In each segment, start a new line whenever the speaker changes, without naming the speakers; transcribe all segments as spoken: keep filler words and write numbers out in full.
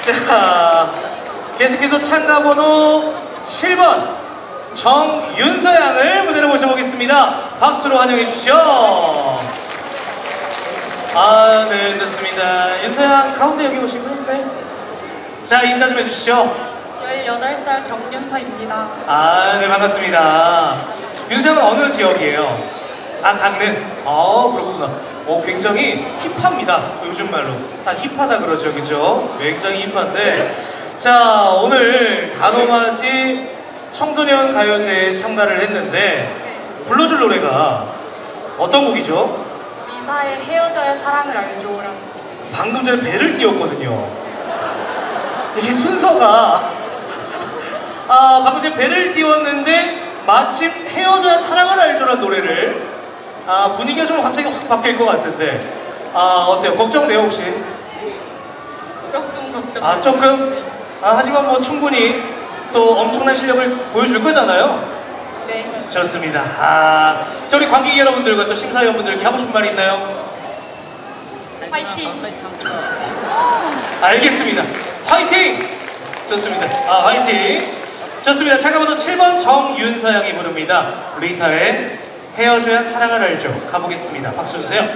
자, 계속해서 참가번호 칠 번 정윤서양을 무대로 모셔보겠습니다. 박수로 환영해 주시죠. 아, 네, 좋습니다. 윤서양 가운데 여기 오시고요. 네. 자, 인사 좀 해주시죠.
열여덟 살 정윤서입니다.
아, 네, 반갑습니다. 윤서양은 어느 지역이에요? 아, 강릉. 아, 그렇구나. 어, 굉장히 힙합니다. 요즘 말로. 다 힙하다 그러죠, 그죠? 굉장히 힙한데. 자, 오늘 단오맞이 청소년 가요제에 참가를 했는데 불러줄 노래가 어떤 곡이죠?
리사의 헤어져야 사랑을 알죠라는.
방금 전에 배를 띄웠거든요. 이게 순서가 아, 방금 전에 배를 띄웠는데 마침 헤어져야 사랑을 알죠라는 노래를 아, 분위기가 좀 갑자기 확 바뀔 것 같은데 아, 어때요? 걱정돼요 혹시?
조금 걱정.
아, 조금? 아, 하지만 뭐 충분히 또 엄청난 실력을 보여줄 거잖아요.
네.
좋습니다. 아, 자, 우리 관객 여러분들과 또 심사위원분들께 하고 싶은 말이 있나요?
화이팅!
알겠습니다. 화이팅! 좋습니다. 아, 화이팅! 좋습니다. 참가번호 칠 번 정윤서양이 부릅니다. 리사의 헤어져야 사랑을 알죠. 가보겠습니다. 박수 주세요.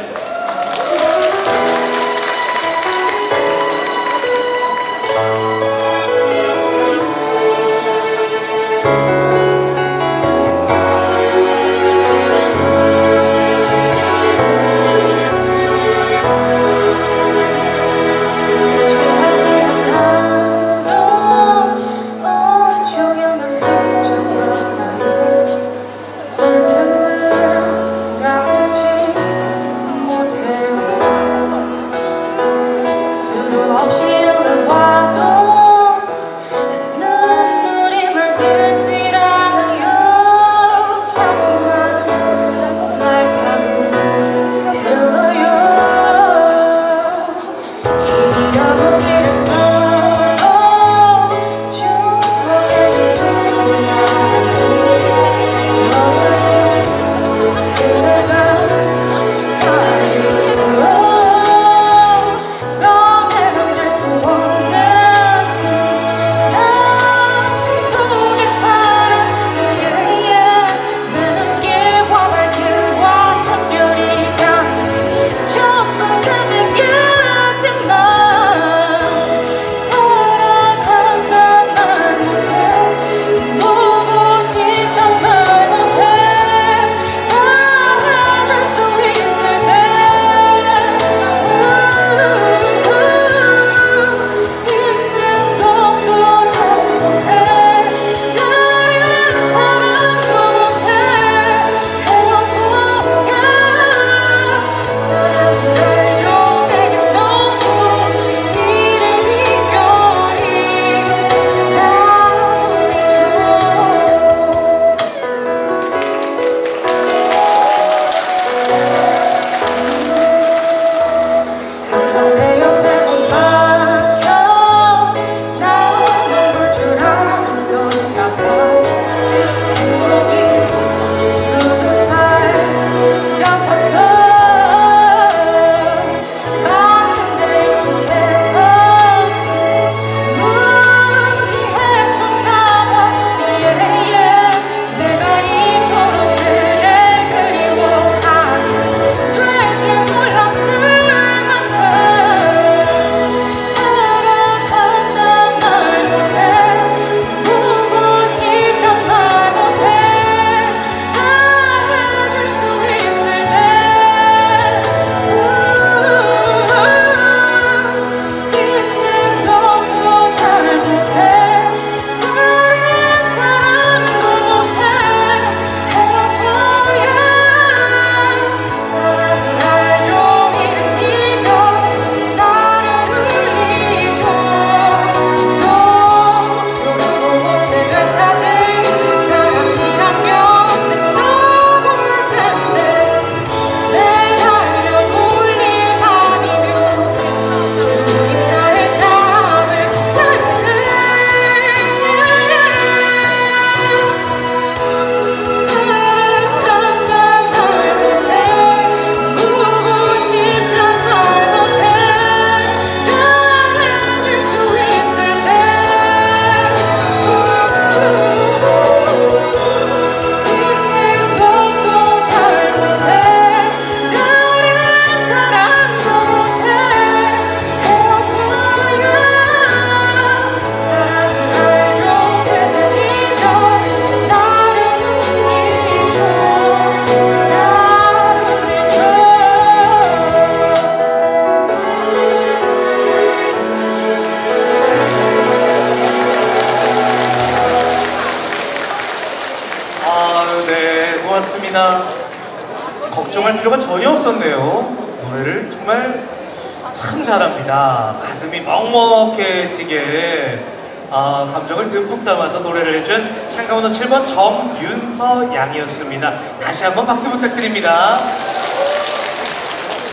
걱정할 필요가 전혀 없었네요. 노래를 정말 참 잘합니다. 가슴이 먹먹해지게 아, 감정을 듬뿍 담아서 노래를 해준 참가번호 칠 번 정윤서 양이었습니다. 다시 한번 박수 부탁드립니다.